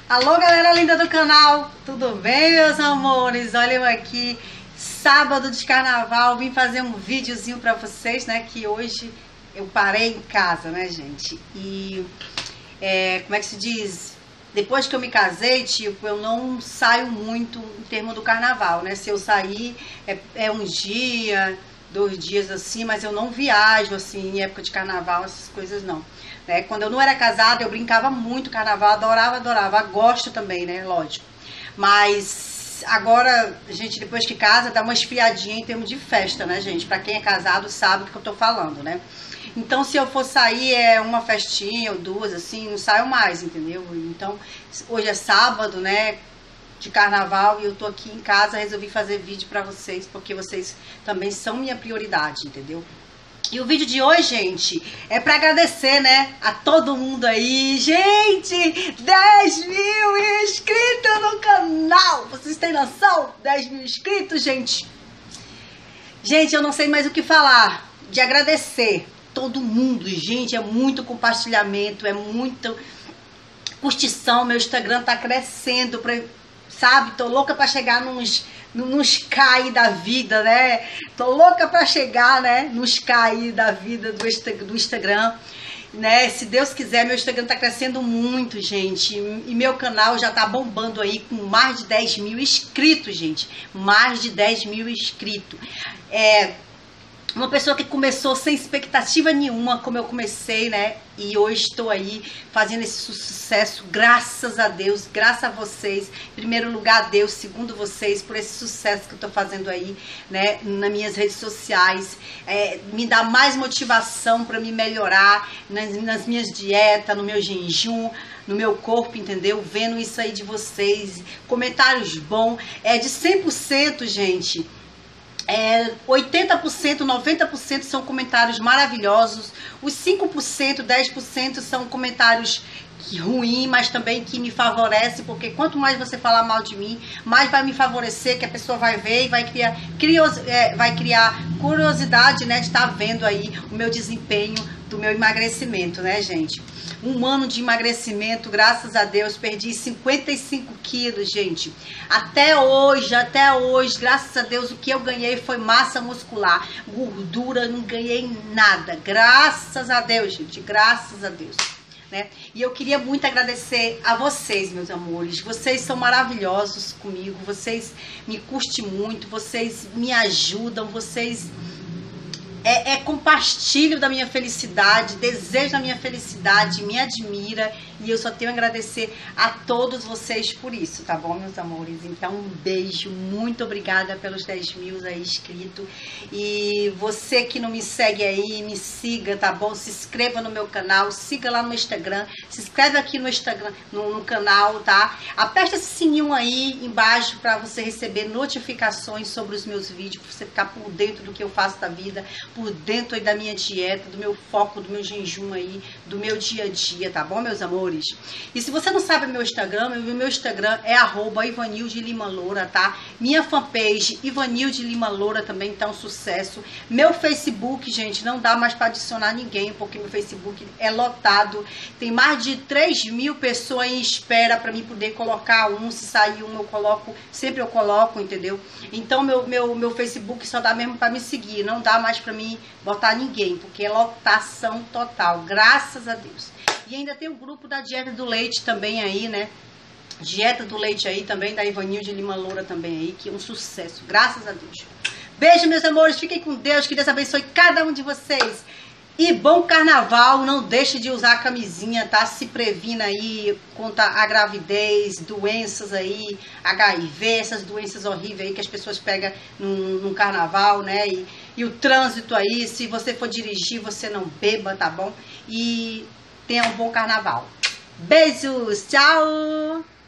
Alô, galera linda do canal, tudo bem, meus amores? Olha eu aqui, sábado de carnaval, vim fazer um videozinho pra vocês, né? Que hoje eu parei em casa, né, gente? E, como é que se diz? Depois que eu me casei, tipo, eu não saio muito em termos do carnaval, né? Se eu sair, é um dia, 2 dias assim, mas eu não viajo, assim, em época de carnaval, essas coisas não. Né? Quando eu não era casada, eu brincava muito carnaval, adorava, gosto também, né, lógico. Mas agora, gente, depois que casa, dá uma esfriadinha em termos de festa, né, gente? Pra quem é casado sabe do que eu tô falando, né? Então, se eu for sair, uma festinha ou 2, assim, não saio mais, entendeu? Então, hoje é sábado, né, de carnaval, e eu tô aqui em casa, resolvi fazer vídeo pra vocês, porque vocês também são minha prioridade, entendeu? E o vídeo de hoje, gente, é pra agradecer, né, a todo mundo aí. Gente, 10 mil inscritos no canal! Vocês têm noção? 10 mil inscritos, gente? Gente, eu não sei mais o que falar de agradecer todo mundo, gente. É muito compartilhamento, é muito curtição. Meu Instagram tá crescendo, sabe? Tô louca pra chegar nos K da vida, né? Tô louca pra chegar, né? Nos K da vida do Instagram, né? Se Deus quiser, meu Instagram tá crescendo muito, gente. E meu canal já tá bombando aí com mais de 10 mil inscritos, gente. Mais de 10 mil inscritos. Uma pessoa que começou sem expectativa nenhuma, como eu comecei, né? E hoje estou aí fazendo esse sucesso, graças a Deus, graças a vocês. Em primeiro lugar, a Deus, segundo vocês, por esse sucesso que eu estou fazendo aí, né? Nas minhas redes sociais. Me dá mais motivação para me melhorar nas minhas dietas, no meu jejum, no meu corpo, entendeu? Vendo isso aí de vocês, comentários bons. De 100%, gente. 80%, 90% são comentários maravilhosos. Os 5%, 10% são comentários ruins, mas também que me favorecem, porque quanto mais você falar mal de mim, mais vai me favorecer, que a pessoa vai ver e vai criar curiosidade, né, de estar vendo aí o meu desempenho do meu emagrecimento, né, gente? 1 ano de emagrecimento, graças a Deus, perdi 55 quilos, gente. Até hoje, graças a Deus, o que eu ganhei foi massa muscular. Gordura, não ganhei nada. Graças a Deus, gente, graças a Deus. Né? E eu queria muito agradecer a vocês, meus amores. Vocês são maravilhosos comigo, vocês me curtem muito, vocês me ajudam, vocês... compartilho da minha felicidade, desejo da minha felicidade, me admira, e eu só tenho a agradecer a todos vocês por isso, tá bom, meus amores? Então, um beijo, muito obrigada pelos 10 mil aí inscritos, e você que não me segue aí, me siga, tá bom? Se inscreva no meu canal, siga lá no Instagram, se inscreve aqui no Instagram, no canal, tá? Aperta esse sininho aí embaixo pra você receber notificações sobre os meus vídeos, pra você ficar por dentro do que eu faço da vida, por dentro aí da minha dieta, do meu foco, do meu jejum aí, do meu dia a dia, tá bom, meus amores? E se você não sabe meu Instagram é @ivanildelimalloura, tá? Minha fanpage, Ivanilde Lima Loura, também tá um sucesso. Meu Facebook, gente, não dá mais pra adicionar ninguém, porque meu Facebook é lotado. Tem mais de 3 mil pessoas em espera pra mim poder colocar se sair eu coloco, sempre eu coloco, entendeu? Então meu Facebook só dá mesmo pra me seguir, não dá mais pra mim botar ninguém, porque é lotação total, graças a Deus. E ainda tem o grupo da Dieta do Leite também aí, né? Dieta do Leite aí também, da Ivanilde Lima Loura também aí, que é um sucesso, graças a Deus. Beijo, meus amores, fiquem com Deus, que Deus abençoe cada um de vocês. E bom carnaval, não deixe de usar a camisinha, tá? Se previna aí contra a gravidez, doenças aí, HIV, essas doenças horríveis aí que as pessoas pegam no carnaval, né? E o trânsito aí, se você for dirigir, você não beba, tá bom? E tenha um bom carnaval. Beijos, tchau!